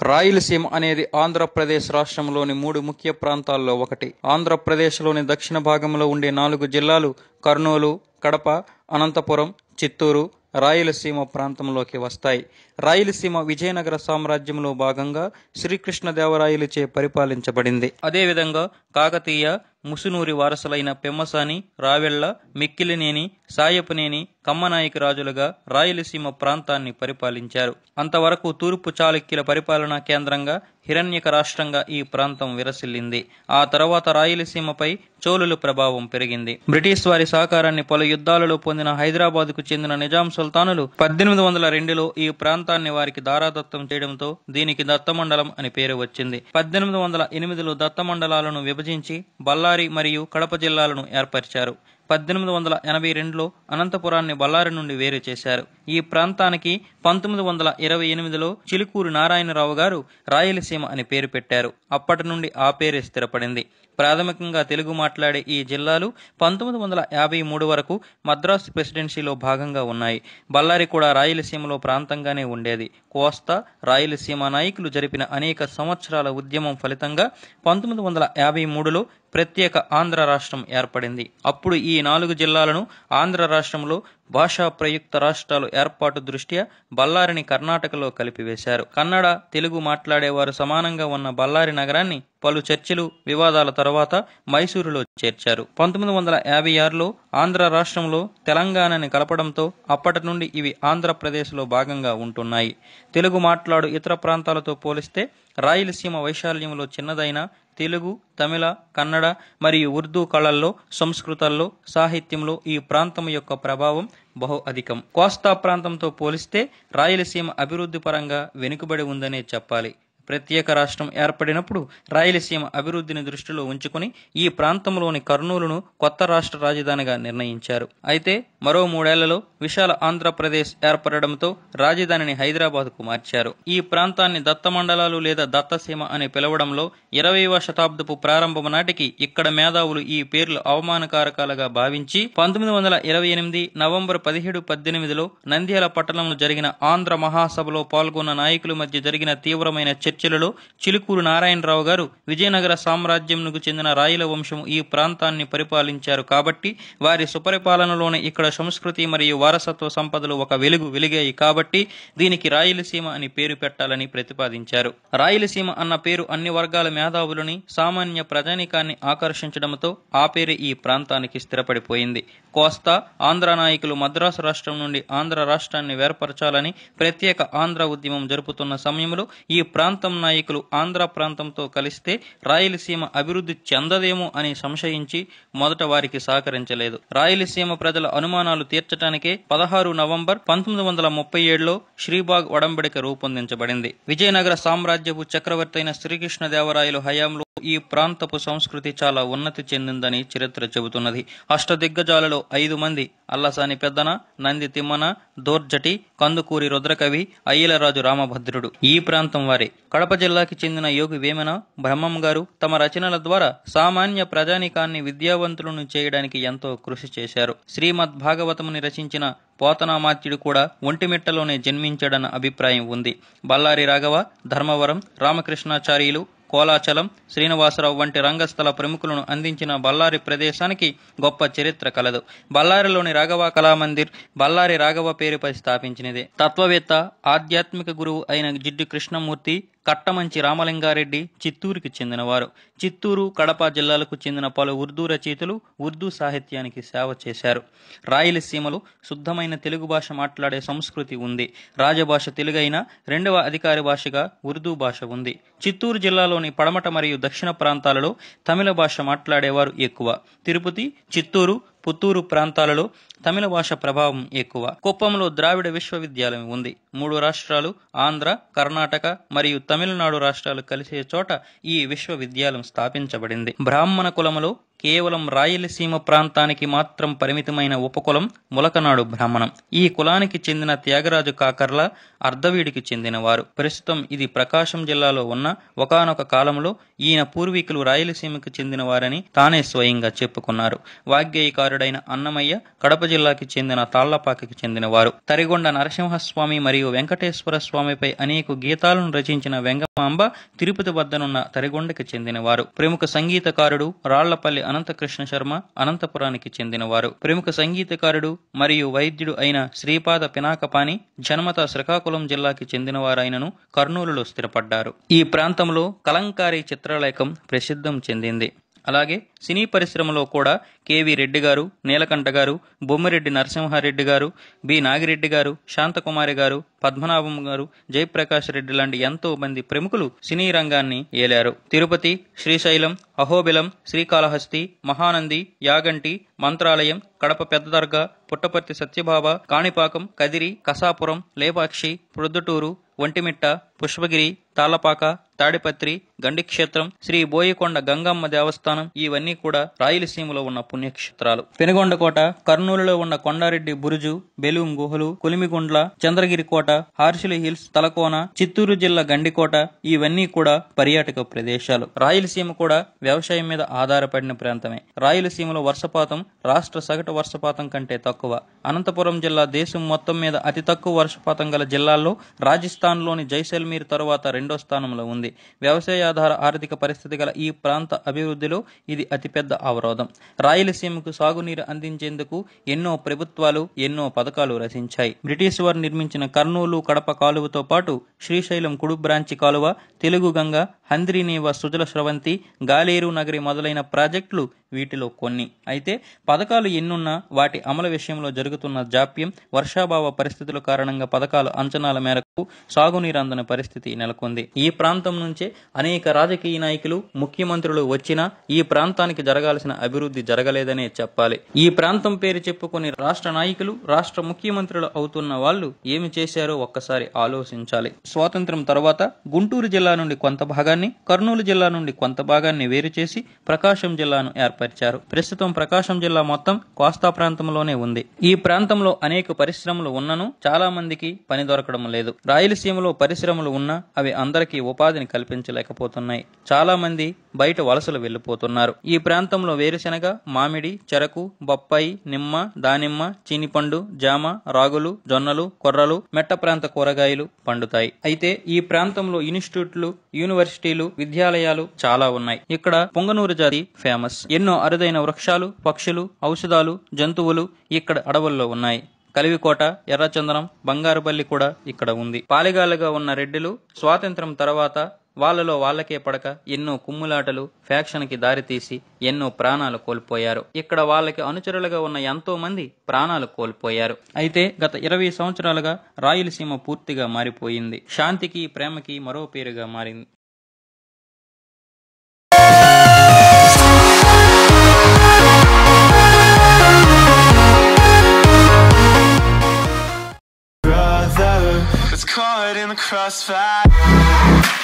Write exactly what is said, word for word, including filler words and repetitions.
రాయలసీమ అనేది ఆంధ్రప్రదేశ్ రాష్ట్రంలోని మూడు ముఖ్య ప్రాంతాల్లో ఒకటి. ఆంధ్రప్రదేశ్లోని దక్షిణ భాగంలో ఉండే నాలుగు జిల్లాలు కర్నూలు, కడప, అనంతపురం, చిత్తూరు రాయలసీమ ప్రాంతంలోకి వస్తాయి. రాయలసీమ విజయనగర సామ్రాజ్యంలో భాగంగా శ్రీకృష్ణదేవరాయలుచే పరిపాలించబడింది. అదేవిధంగా కాకతీయ, ముసునూరి వారసులైన పెమ్మసాని, రావెళ్ళ, మిక్కిలినేని, సాయపునేని, కమ్మనాయకి రాజులుగా రాయలసీమ ప్రాంతాన్ని పరిపాలించారు. అంతవరకు తూర్పు చాళుక్యుల పరిపాలనా కేంద్రంగా, హిరణ్యక రాష్ట్రంగా ఈ ప్రాంతం విరసిల్లింది. ఆ తర్వాత రాయలసీమపై చోళుల ప్రభావం పెరిగింది. బ్రిటిష్ వారి సహకారాన్ని పలు యుద్ధాలలో పొందిన హైదరాబాద్కు చెందిన నిజాం సుల్తానులు పద్దెనిమిది వందల రెండులో ఈ ప్రాంతాన్ని వారికి దారాదత్తం చేయడంతో దీనికి దత్తమండలం అని పేరు వచ్చింది. పద్దెనిమిది వందల ఎనిమిదిలో దత్తమండలాలను విభజించి బళ్ళారి మరియు కడప జిల్లాలను ఏర్పరిచారు. పద్దెనిమిది వందల ఎనభై రెండులో అనంతపురాన్ని బళ్ళారి నుండి వేరు చేశారు. ఈ ప్రాంతానికి పంతొమ్మిది వందల ఇరవై ఎనిమిదిలో చిలుకూరు నారాయణరావు గారు రాయలసీమ అని పేరు పెట్టారు. అప్పటి నుండి ఆ పేరే స్థిరపడింది. ప్రాథమికంగా తెలుగు మాట్లాడే ఈ జిల్లాలు పంతొమ్మిది వందల యాభై మూడు వరకు మద్రాసు ప్రెసిడెన్సీలో భాగంగా ఉన్నాయి. బళ్ళారి కూడా రాయలసీమలో ప్రాంతంగానే ఉండేది. కోస్తా, రాయలసీమ నాయకులు జరిపిన అనేక సంవత్సరాల ఉద్యమం ఫలితంగా పంతొమ్మిది వందల యాభై మూడులో ప్రత్యేక ఆంధ్ర రాష్ట్రం ఏర్పడింది. అప్పుడు ఈ నాలుగు జిల్లాలను ఆంధ్ర రాష్ట్రంలో భాషా ప్రయుక్త రాష్ట్రాలు ఏర్పాటు దృష్ట్యా బళ్ళారిని కర్ణాటకలో కలిపివేశారు. కన్నడ, తెలుగు మాట్లాడేవారు సమానంగా ఉన్న బళ్ళారి నగరాన్ని పలు చర్చలు, వివాదాల తర్వాత మైసూరులో చేర్చారు. పంతొమ్మిది వందల యాభై ఆరులో ఆంధ్ర రాష్ట్రంలో తెలంగాణని కలపడంతో అప్పటి నుండి ఇవి ఆంధ్రప్రదేశ్లో భాగంగా ఉంటున్నాయి. తెలుగు మాట్లాడు ఇతర ప్రాంతాలతో పోలిస్తే రాయలసీమ వైశాల్యంలో చిన్నదైన తెలుగు, తమిళ, కన్నడ మరియు ఉర్దూ కళల్లో, సంస్కృతాల్లో, సాహిత్యంలో ఈ ప్రాంతం యొక్క ప్రభావం బహు అధికం. కోస్తా ప్రాంతంతో పోలిస్తే రాయలసీమ అభివృద్ధి పరంగా వెనుకబడి ఉందనే చెప్పాలి. ప్రత్యేక రాష్ట్రం ఏర్పడినప్పుడు రాయలసీమ అభివృద్ధిని దృష్టిలో ఉంచుకుని ఈ ప్రాంతంలోని కర్నూలును కొత్త రాష్ట్ర రాజధానిగా నిర్ణయించారు. అయితే మరో మూడేళ్లలో విశాల ఆంధ్రప్రదేశ్ ఏర్పడడంతో రాజధానిని హైదరాబాద్కు మార్చారు. ఈ ప్రాంతాన్ని దత్తమండలాలు లేదా దత్తసీమ అని పిలవడంలో ఇరవైవ శతాబ్దపు ప్రారంభం నాటికి ఇక్కడ మేధావులు ఈ పేర్లు అవమానకారకాలుగా భావించి పంతొమ్మిది వందల ఇరవై ఎనిమిది నవంబర్ పదిహేడు పద్దెనిమిదిలో నంద్యాల పట్టణంలో జరిగిన ఆంధ్ర మహాసభలో పాల్గొన్న నాయకుల మధ్య జరిగిన తీవ్రమైన చర్చలలో చిలుకూరు నారాయణరావు గారు విజయనగర సామ్రాజ్యంకు చెందిన రాయల వంశం ఈ ప్రాంతాన్ని పరిపాలించారు కాబట్టి వారి సుపరిపాలనలోనే ఇక్కడ సంస్కృతి మరియు వారసత్వ సంపదలు ఒక వెలుగు వెలిగాయి కాబట్టి దీనికి రాయలసీమ అని పేరు పెట్టాలని ప్రతిపాదించారు. రాయలసీమ అన్న పేరు అన్ని వర్గాల మేధావులని, సామాన్య ప్రజానికాన్ని ఆకర్షించడంతో ఆ పేరు ఈ ప్రాంతానికి స్థిరపడిపోయింది. కోస్తా, ఆంధ్ర నాయకులు మద్రాసు రాష్ట్రం నుండి ఆంధ్ర రాష్ట్రాన్ని వేర్పరచాలని ప్రత్యేక ఆంధ్ర ఉద్యమం జరుపుతున్న సమయంలో ఈ ప్రాంతం నాయకులు ఆంధ్ర ప్రాంతంతో కలిస్తే రాయలసీమ అభివృద్ధి చెందదేమో అని సంశయించి మొదట వారికి సహకరించలేదు. రాయలసీమ ప్రజల అనుమానాలు తీర్చడానికే పదహారు నవంబర్ పంతొమ్మిది వందల ముప్పై ఏడులో శ్రీబాగ్ ఒడంబడిక రూపొందించబడింది. విజయనగర సామ్రాజ్యపు చక్రవర్తి అయిన శ్రీకృష్ణదేవరాయలు హయాంలో ఈ ప్రాంతపు సంస్కృతి చాలా ఉన్నతి చెందిందని చరిత్ర చెబుతున్నది. అష్టదిగ్గజాలలో ఐదు మంది అల్లసాని పెద్దన, నంది తిమ్మన, దోర్జటి, కందుకూరి రుద్రకవి, అయ్యలరాజు రామభద్రుడు ఈ ప్రాంతం వారే. కడప జిల్లాకి చెందిన యోగి వేమన, బ్రహ్మం గారు తమ రచనల ద్వారా సామాన్య ప్రజానికాన్ని విద్యావంతులను చేయడానికి ఎంతో కృషి చేశారు. శ్రీమద్ భాగవతముని రచించిన పోతనామాత్యుడు కూడా ఒంటిమిట్టలోనే జన్మించాడన్న అభిప్రాయం ఉంది. బళ్ళారి రాఘవ, ధర్మవరం రామకృష్ణాచార్యులు, కోలాచలం శ్రీనివాసరావు వంటి రంగస్థల ప్రముఖులను అందించిన బళ్ళారి ప్రదేశానికి గొప్ప చరిత్ర కలదు. బళ్ళారిలోని రాఘవ కళామందిర్ బళ్ళారి రాఘవ పేరుపై స్థాపించినదే. తత్వవేత్త, ఆధ్యాత్మిక గురువు అయిన జిడ్డు కృష్ణమూర్తి, కట్టమంచి రామలింగారెడ్డి చిత్తూరుకి చెందినవారు. చిత్తూరు, కడప జిల్లాలకు చెందిన పలు ఉర్దూ రచయితలు ఉర్దూ సాహిత్యానికి సేవ చేశారు. రాయలసీమలో శుద్ధమైన తెలుగు భాష మాట్లాడే సంస్కృతి ఉంది. రాజభాష తెలుగైన రెండవ అధికార భాషగా ఉర్దూ భాష ఉంది. చిత్తూరు జిల్లాలోని పడమట మరియు దక్షిణ ప్రాంతాలలో తమిళ భాష మాట్లాడేవారు ఎక్కువ. తిరుపతి, చిత్తూరు, పుత్తూరు ప్రాంతాలలో తమిళ భాష ప్రభావం ఎక్కువ. కుప్పంలో ద్రావిడ విశ్వవిద్యాలయం ఉంది. మూడు రాష్ట్రాలు ఆంధ్ర, కర్ణాటక మరియు తమిళనాడు రాష్ట్రాలు కలిసే చోట ఈ విశ్వవిద్యాలయం స్థాపించబడింది. బ్రాహ్మణ కులములో కేవలం రాయలసీమ ప్రాంతానికి మాత్రం పరిమితమైన ఉపకులం ములకనాడు బ్రాహ్మణం. ఈ కులానికి చెందిన త్యాగరాజు కాకర్ల అర్ధవీడికి చెందినవారు. ప్రస్తుతం ఇది ప్రకాశం జిల్లాలో ఉన్న ఒకానొక కాలంలో ఈయన పూర్వీకులు రాయలసీమకు చెందినవారని తానే స్వయంగా చెప్పుకున్నారు. వాగ్గేయకారుడు కుమారుడైన అన్నమయ్య కడప జిల్లాకి చెందిన తాళ్లపాకకి చెందినవారు. తరిగొండ నరసింహస్వామి మరియు వెంకటేశ్వర స్వామిపై అనేక గీతాలను రచించిన వెంగమాంబ తిరుపతి వద్దనున్న తరిగొండకి చెందినవారు. ప్రముఖ సంగీతకారుడు రాళ్లపల్లి అనంతకృష్ణ శర్మ అనంతపురానికి చెందినవారు. ప్రముఖ సంగీతకారుడు మరియు వైద్యుడు అయిన శ్రీపాద పినాకపాణి జన్మత శ్రీకాకుళం జిల్లాకి చెందినవారైనను కర్నూలులో స్థిరపడ్డారు. ఈ ప్రాంతంలో కలంకారీ చిత్రలేఖం ప్రసిద్ధం చెందింది. అలాగే సినీ పరిశ్రమలో కూడా కేవీ రెడ్డి గారు, నీలకంఠ గారు, బొమ్మిరెడ్డి నరసింహారెడ్డి గారు, బి నాగిరెడ్డి గారు, శాంతకుమారి గారు, పద్మనాభం గారు, జయప్రకాష్ రెడ్డి లాంటి ఎంతో మంది ప్రముఖులు సినీ రంగాన్ని ఏలారు. తిరుపతి, శ్రీశైలం, అహోబిలం, శ్రీకాళహస్తి, మహానంది, యాగంటి, మంత్రాలయం, కడప పెద్ద దర్గా, పుట్టపర్తి సత్యబాబ, కాణిపాకం, కదిరి, కసాపురం, లేపాక్షి, ప్రొద్దుటూరు, ఒంటిమిట్ట, పుష్పగిరి, తాళ్లపాక, తాడిపత్రి, గండిక్షేత్రం, శ్రీ బోయికొండ గంగమ్మ దేవస్థానం ఇవన్నీ కూడా రాయలసీమలో ఉన్న పుణ్యక్షేత్రాలు. పెనుగొండకోట, కర్నూలులో ఉన్న కొండారెడ్డి బురుజు, బెలూం గుహలు, కొలిమిగుండ్ల, చంద్రగిరి కోట, హార్సిలి హిల్స్, తలకోన, చిత్తూరు జిల్లా గండికోట ఇవన్నీ కూడా పర్యాటక ప్రదేశాలు. రాయలసీమ కూడా వ్యవసాయం మీద ఆధారపడిన ప్రాంతమే. రాయలసీమలో వర్షపాతం రాష్ట్ర సగటు వర్షపాతం కంటే తక్కువ. అనంతపురం జిల్లా దేశం మొత్తం మీద అతి తక్కువ వర్షపాతం గల జిల్లాల్లో రాజస్థాన్లోని జైసల్మీర్ తరువాత రెండో స్థానంలో ఉంది. వ్యవసాయాధార ఆర్థిక పరిస్థితి గల ఈ ప్రాంత అభివృద్ధిలో ఇది అతిపెద్ద అవరోధం. రాయలసీమకు సాగునీరు అందించేందుకు ఎన్నో ప్రభుత్వాలు ఎన్నో పథకాలు రచించాయి. బ్రిటిష్ వారు నిర్మించిన కర్నూలు కడప కాలువతో పాటు శ్రీశైలం కుడు బ్రాంచి కాలువ, తెలుగు గంగ, హంద్రీనీవ సుజల స్రవంతి, గాలేరు నగరి మొదలైన ప్రాజెక్టులు వీటిలో కొన్ని. అయితే పథకాలు ఎన్నున్నా వాటి అమలు విషయంలో జరుగుతున్న జాప్యం, వర్షాభావ పరిస్థితుల కారణంగా పథకాల అంచనాల మేరకు సాగునీరు అందని పరిస్థితి నెలకొంది. ఈ ప్రాంతం నుంచే అనేక రాజకీయ నాయకులు, ముఖ్యమంత్రులు వచ్చినా ఈ ప్రాంతానికి జరగాల్సిన అభివృద్ధి జరగలేదనే చెప్పాలి. ఈ ప్రాంతం పేరు చెప్పుకొని రాష్ట్ర నాయకులు, రాష్ట్ర ముఖ్యమంత్రులు అవుతున్న వాళ్ళు ఏమి చేశారో ఒక్కసారి ఆలోచించాలి. స్వాతంత్ర్యం తర్వాత గుంటూరు జిల్లా నుండి కొంత భాగాన్ని, కర్నూలు జిల్లా నుండి కొంత భాగాన్ని వేరు చేసి ప్రకాశం జిల్లాను ఏర్పరిచారు. ప్రస్తుతం ప్రకాశం జిల్లా మొత్తం కోస్తా ప్రాంతంలోనే ఉంది. ఈ ప్రాంతంలో అనేక పరిశ్రమలు ఉన్నను చాలా మందికి పని దొరకడం లేదు. రాయలసీమలో పరిశ్రమలు ఉన్నా అవి అందరికీ ఉపాధిని కల్పించలేకపోతున్నాయి. చాలా మంది బయట వలసలు వెళ్లిపోతున్నారు. ఈ ప్రాంతంలో వేరుశెనగ, మామిడి, చెరకు, బొప్పాయి, నిమ్మ, దానిమ్మ, చీనిపండు, జామ, రాగులు, జొన్నలు, కొర్రలు, మెట్ట ప్రాంత కూరగాయలు పండుతాయి. అయితే ఈ ప్రాంతంలో ఇన్స్టిట్యూట్లు, యూనివర్సిటీలు, విద్యాలయాలు చాలా ఉన్నాయి. ఇక్కడ పొంగనూరు జాతి ఫేమస్. ఎన్నో అరుదైన వృక్షాలు, పక్షులు, ఔషధాలు, జంతువులు ఇక్కడ అడవుల్లో ఉన్నాయి. కలివికోట, ఎర్రచందనం, బంగారుపల్లి కూడా ఇక్కడ ఉంది. పాలిగాలుగా ఉన్న రెడ్డిలు స్వాతంత్ర్యం తర్వాత వాళ్ళలో వాళ్ళకే పడక ఎన్నో కుమ్ములాటలు, ఫ్యాక్షన్ కి దారితీసి ఎన్నో ప్రాణాలు కోల్పోయారు. ఇక్కడ వాళ్ళకి అనుచరులుగా ఉన్న ఎంతో మంది ప్రాణాలు కోల్పోయారు. అయితే గత ఇరవై సంవత్సరాలుగా రాయలసీమ పూర్తిగా మారిపోయింది. శాంతికి, ప్రేమకి మరో పేరుగా మారింది. Caught in the crossfire.